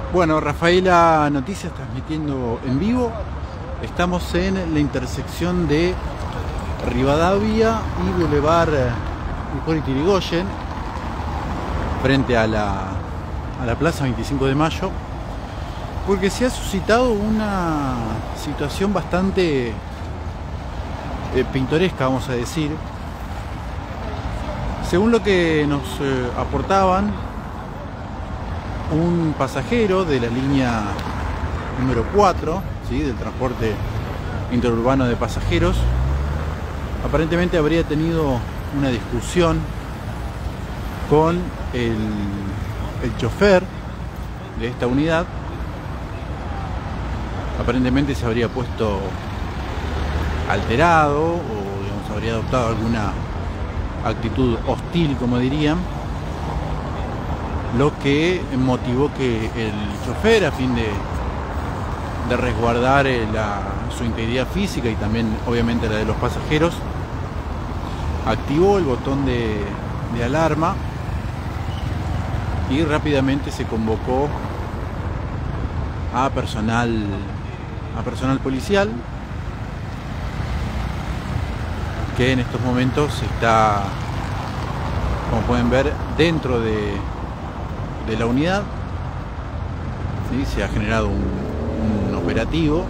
Bueno, Rafaela Noticias transmitiendo en vivo. Estamos en la intersección de Rivadavia y Boulevard Hipólito Yrigoyen, frente a la Plaza 25 de Mayo, porque se ha suscitado una situación bastante pintoresca, vamos a decir. Según lo que nos aportaban, un pasajero de la línea número 4, ¿sí?, del transporte interurbano de pasajeros, aparentemente habría tenido una discusión con el chofer de esta unidad. Aparentemente se habría puesto alterado o, digamos, habría adoptado alguna actitud hostil, como dirían, lo que motivó que el chofer, a fin de resguardar su integridad física y también obviamente la de los pasajeros, activó el botón de alarma y rápidamente se convocó a personal policial, que en estos momentos está, como pueden ver, dentro de la unidad. ¿Sí? Se ha generado un operativo,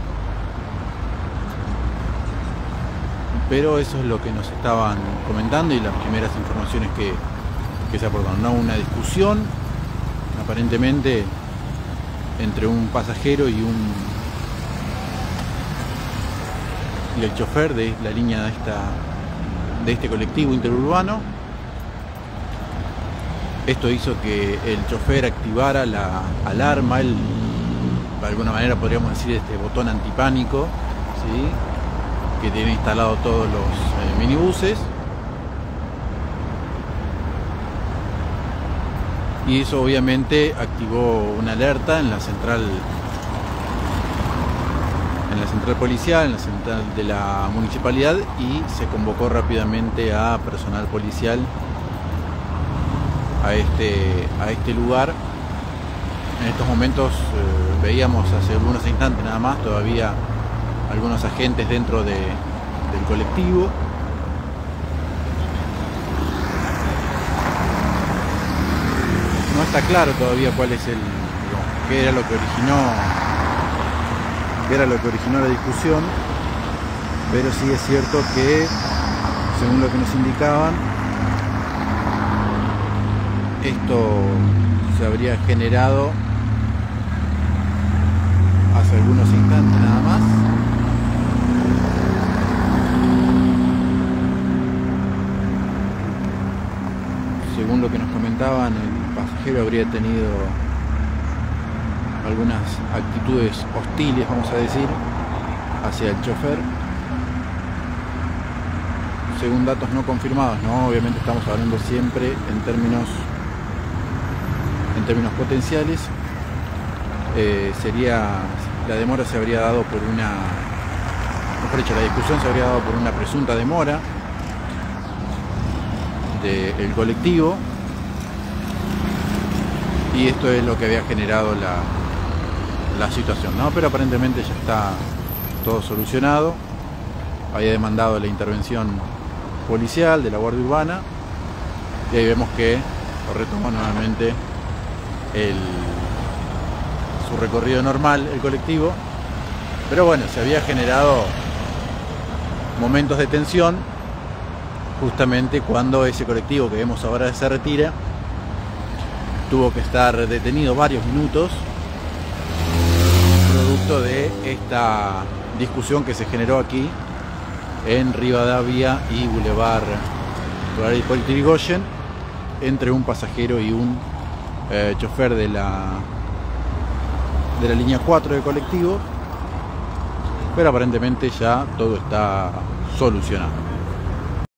pero eso es lo que nos estaban comentando y las primeras informaciones que se aportaron, ¿no? Una discusión aparentemente entre un pasajero y el chofer de la línea de este colectivo interurbano. Esto hizo que el chofer activara la alarma, de alguna manera podríamos decir este botón antipánico, ¿sí?, que tiene instalado todos los minibuses, y eso obviamente activó una alerta en la central policial, en la central de la municipalidad, y se convocó rápidamente a personal policial a este lugar. En estos momentos veíamos hace algunos instantes nada más todavía algunos agentes dentro del colectivo. No está claro todavía cuál es qué era lo que originó la discusión, pero sí es cierto que, según lo que nos indicaban, esto se habría generado hace algunos instantes nada más. Según lo que nos comentaban, el pasajero habría tenido algunas actitudes hostiles, vamos a decir, hacia el chofer. Según datos no confirmados, ¿no? Obviamente estamos hablando siempre en términos potenciales. La demora se habría dado por la discusión se habría dado por una presunta demora del colectivo, y esto es lo que había generado la situación, ¿no? Pero aparentemente ya está todo solucionado. Había demandado la intervención policial de la Guardia Urbana, y ahí vemos que retoma nuevamente su recorrido normal el colectivo. Pero bueno, se había generado momentos de tensión justamente cuando ese colectivo que vemos ahora se retira. Tuvo que estar detenido varios minutos producto de esta discusión que se generó aquí en Rivadavia y Boulevard Hipólito Yrigoyen entre un pasajero y un chofer de la línea 4 de colectivo, pero aparentemente ya todo está solucionado.